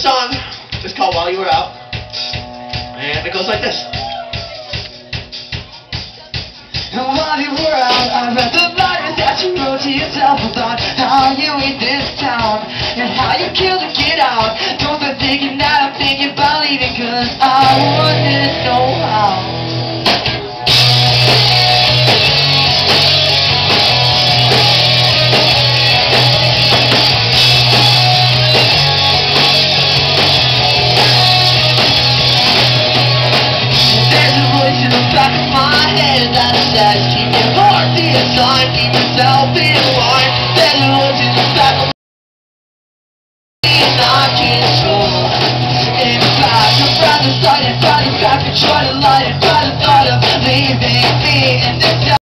song is called While You Were Out, and it goes like this. And while you were out, I read the letters that you wrote to yourself about how you hate this town and how you killed to get out. Don't be thinking that I'm thinking about leaving, cause I wouldn't know how. There's a voice in the back of my head that says keep your heart beating time, keep yourself in line. There's a voice in the back of my head I can't control. In fact, I'm rather excited by the fact that try to light it by the thought of leaving me in this